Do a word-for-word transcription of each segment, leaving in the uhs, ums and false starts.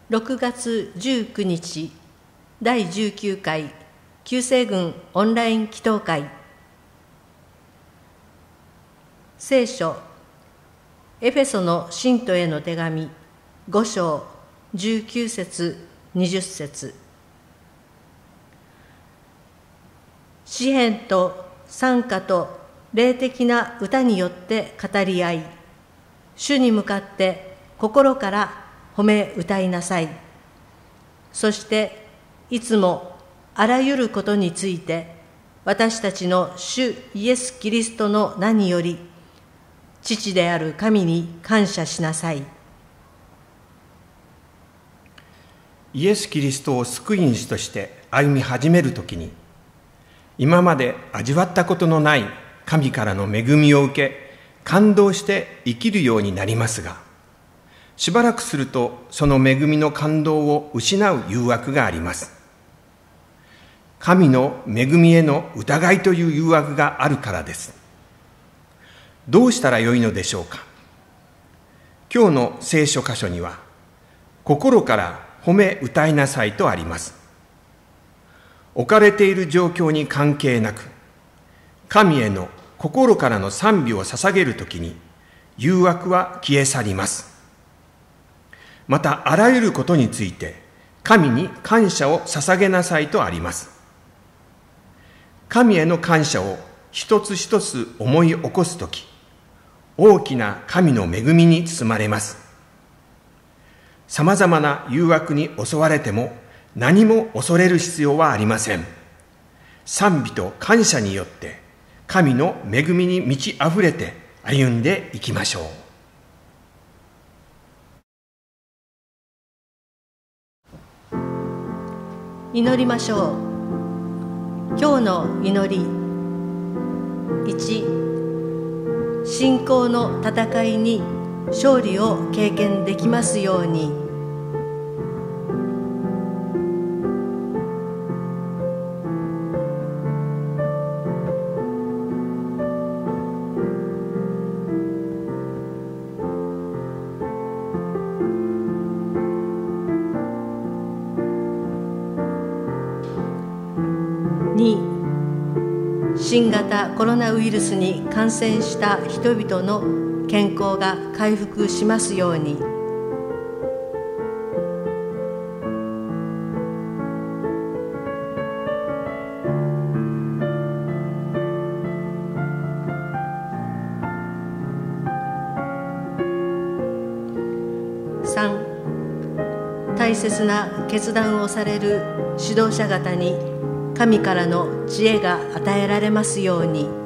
ろくがつじゅうくにちだいじゅうきゅうかい旧西軍オンライン祈祷会。聖書エフェソの信徒への手紙ご章じゅうきゅうせつにじゅっせつ。詩篇と賛歌と霊的な歌によって語り合い、主に向かって心から褒め歌いなさい。そしていつもあらゆることについて私たちの主イエス・キリストの名により父である神に感謝しなさい。 イエス・キリストを救い主として歩み始めるときに、今まで味わったことのない神からの恵みを受け、感動して生きるようになりますが、しばらくするとその恵みの感動を失う誘惑があります。神の恵みへの疑いという誘惑があるからです。どうしたらよいのでしょうか。今日の聖書箇所には、心から褒め歌いなさいとあります。置かれている状況に関係なく、神への心からの賛美を捧げるときに、誘惑は消え去ります。また、あらゆることについて、神に感謝を捧げなさいとあります。神への感謝を一つ一つ思い起こすとき、大きな神の恵みに包まれます。さまざまな誘惑に襲われても、何も恐れる必要はありません。賛美と感謝によって、神の恵みに満ち溢れて歩んでいきましょう。 祈りましょう。今日の祈り。いち、信仰の戦いに勝利を経験できますように。に、新型コロナウイルスに感染した人々の健康が回復しますように。さん、大切な決断をされる指導者方に神からの知恵が与えられますように。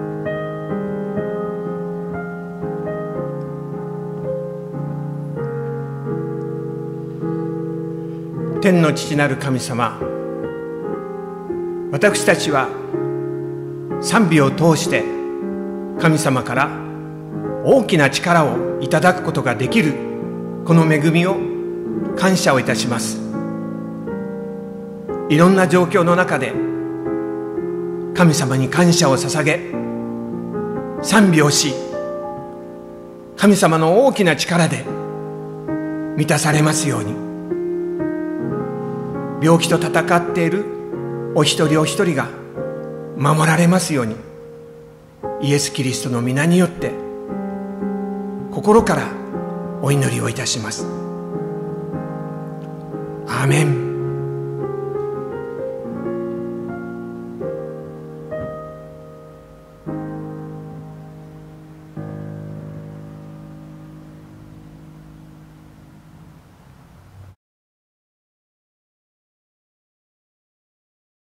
天の父なる神様、私たちは賛美を通して神様から大きな力をいただくことができるこの恵みを感謝をいたします。いろんな状況の中で神様に感謝を捧げ、賛美をし、神様の大きな力で満たされますように。病気と戦っているお一人お一人が守られますように、イエス・キリストの皆によって心からお祈りをいたします。アーメン。